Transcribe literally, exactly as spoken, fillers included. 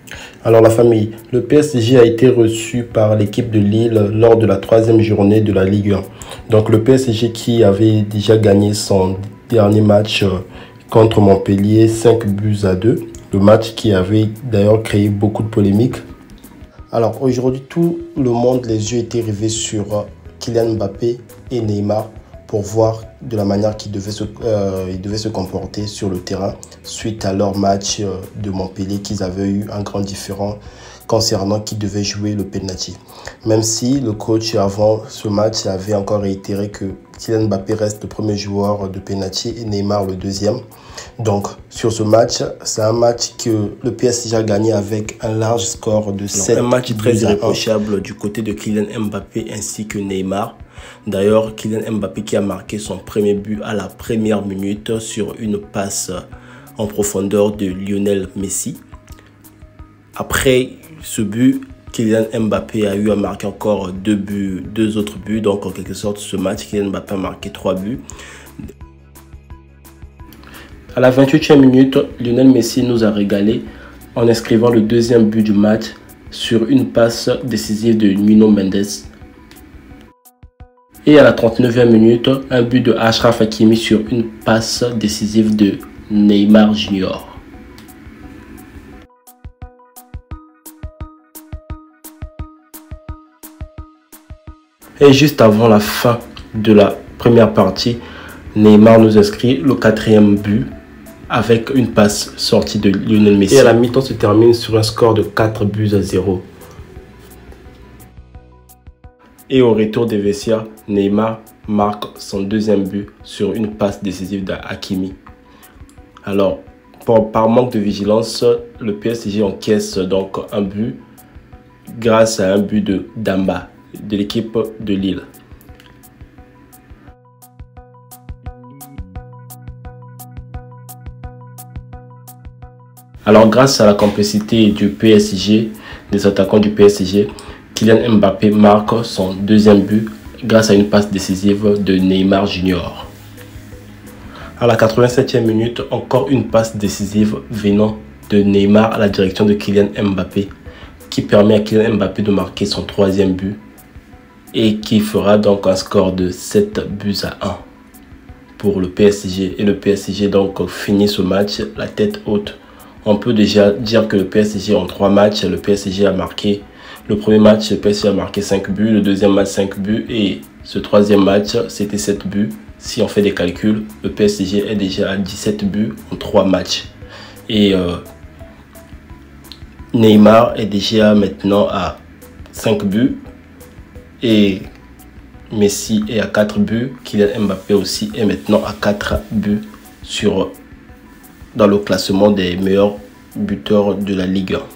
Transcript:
Alors la famille, le P S G a été reçu par l'équipe de Lille lors de la troisième journée de la Ligue un. Donc le P S G qui avait déjà gagné son dernier match contre Montpellier cinq buts à deux. Le match qui avait d'ailleurs créé beaucoup de polémiques. Alors aujourd'hui, tout le monde, les yeux étaient rivés sur Kylian Mbappé et Neymar pour voir de la manière qu'ils devaient se, euh, ils devaient se comporter sur le terrain suite à leur match de Montpellier, qu'ils avaient eu un grand différend concernant qui devait jouer le penalty. Même si le coach avant ce match avait encore réitéré que Kylian Mbappé reste le premier joueur de penalty et Neymar le deuxième. Donc sur ce match, c'est un match que le P S G a gagné avec un large score de sept. Un match très irréprochable du côté de Kylian Mbappé ainsi que Neymar. D'ailleurs, Kylian Mbappé qui a marqué son premier but à la première minute sur une passe en profondeur de Lionel Messi. Après ce but, Kylian Mbappé a eu à marquer encore deux buts, deux autres buts. Donc en quelque sorte, ce match, Kylian Mbappé a marqué trois buts. À la vingt-huitième minute, Lionel Messi nous a régalé en inscrivant le deuxième but du match sur une passe décisive de Nuno Mendes. Et à la trente-neuvième minute, un but de Achraf Hakimi sur une passe décisive de Neymar Junior Et juste avant la fin de la première partie, Neymar nous inscrit le quatrième but avec une passe sortie de Lionel Messi. Et à la mi-temps se termine sur un score de quatre buts à zéro. Et au retour des vestiaires, Neymar marque son deuxième but sur une passe décisive d'Hakimi. Alors, pour, par manque de vigilance, le P S G encaisse donc un but grâce à un but de Damba de l'équipe de Lille. Alors, grâce à la complicité du P S G, des attaquants du P S G, Kylian Mbappé marque son deuxième but grâce à une passe décisive de Neymar Junior À la quatre-vingt-septième minute, encore une passe décisive venant de Neymar à la direction de Kylian Mbappé qui permet à Kylian Mbappé de marquer son troisième but et qui fera donc un score de sept buts à un pour le P S G. Et le P S G donc finit ce match la tête haute. On peut déjà dire que le P S G en trois matchs, le P S G a marqué le premier match, le P S G a marqué cinq buts, le deuxième match cinq buts et ce troisième match c'était sept buts. Si on fait des calculs, le P S G est déjà à dix-sept buts en trois matchs. Et euh, Neymar est déjà maintenant à cinq buts et Messi est à quatre buts. Kylian Mbappé aussi est maintenant à quatre buts sur, dans le classement des meilleurs buteurs de la Ligue un.